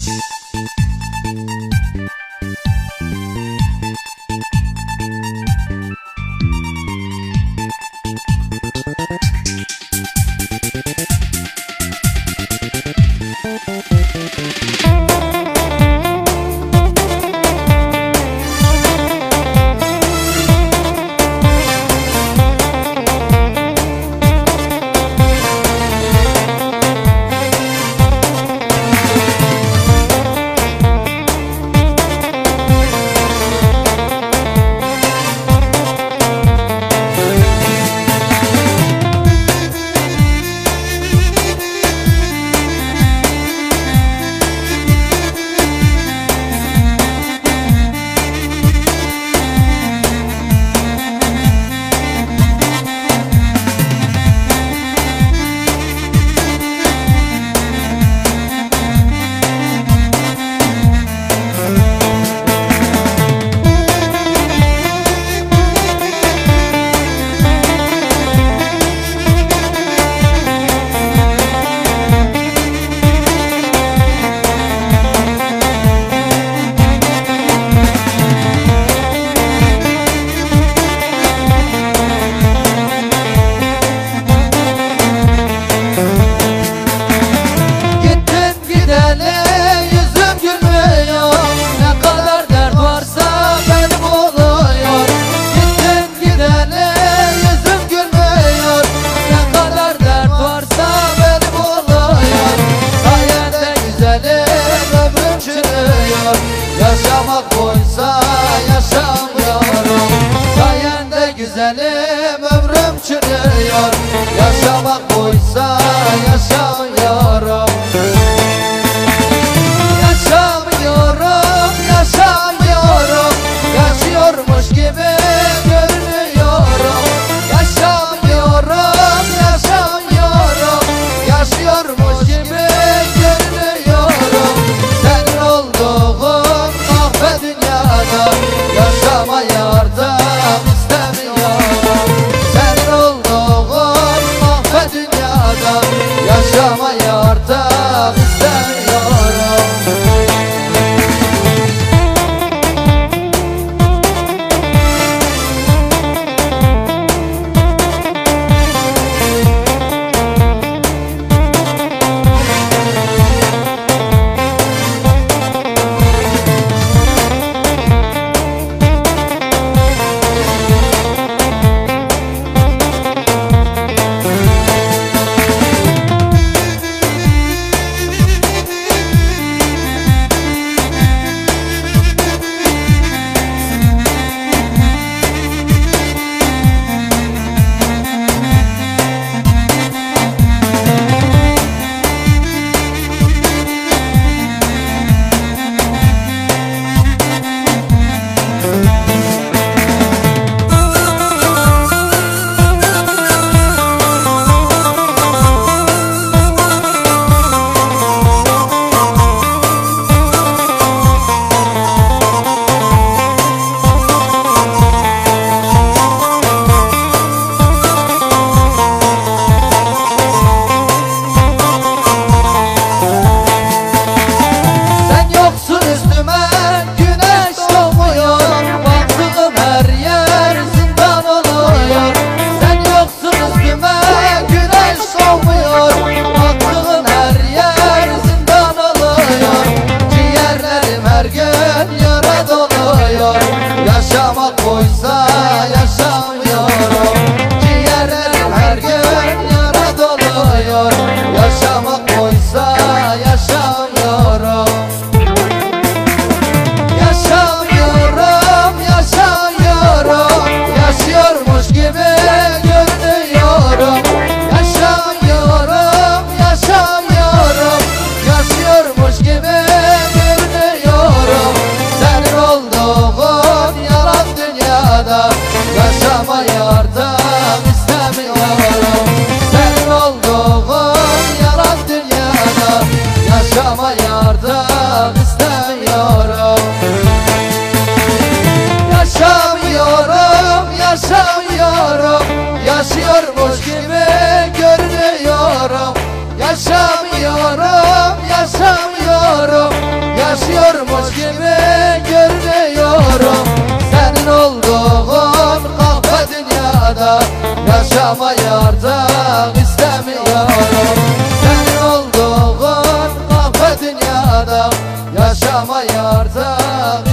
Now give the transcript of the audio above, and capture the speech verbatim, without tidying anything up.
Yaşamak oysa yaşamıyorum. Sayende güzelim ömrüm çürüyor. Yaşamak oysa yaşamıyorum. Yaşamıyorum, yaşamıyorum. Yaşıyormuş gibi görünüyorum. Yaşamıyorum, yaşamıyorum. Yaşıyormuş gibi görünüyorum. Senin olduğun kahve dünyada yaşamaya artık istemiyorum. Senin olduğun kahve dünyada yaşamaya artık istemiyorum. Yaşamak oysa yaşamıyorum. Ciğerlerim her gün yara doluyor. Yaşamak oysa yaşamıyorum. Yaşamıyorum, yaşamıyorum. Yaşıyormuş gibi görünüyorum. Yaşamıyorum, yaşamıyorum. Yaşıyormuş gibi görünüyorum. Senin olduğun yalan dünyada yaşamayı artık istemiyorum. Senin olduğun yalan dünyada yaşamayı artık istemiyorum. Yaşamıyorum, yaşamıyorum. Yaşıyormuş gibi görünüyorum. Yaşamıyorum, yaşamıyorum. dünyada yaşamayı artık istemiyorum. Senin olduğun kahve dünyada yaşamayı artık